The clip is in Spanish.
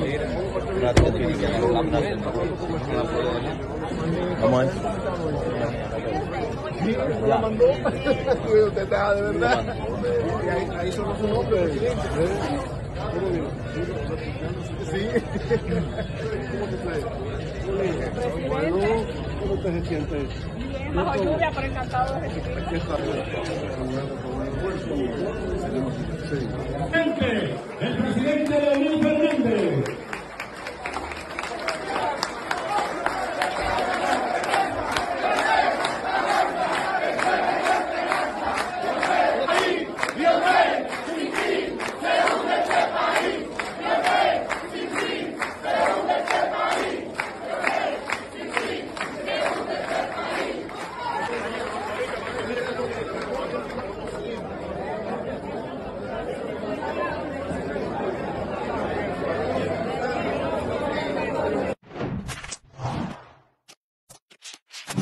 ir un rato que vamos a ver. Ya. Usted está de verdad. Ahí solo su nombre. Sí. Bueno, ¿cómo usted se siente? Bien, bajo lluvia, pero encantado de recibirlo. Sí. El presidente de la Unión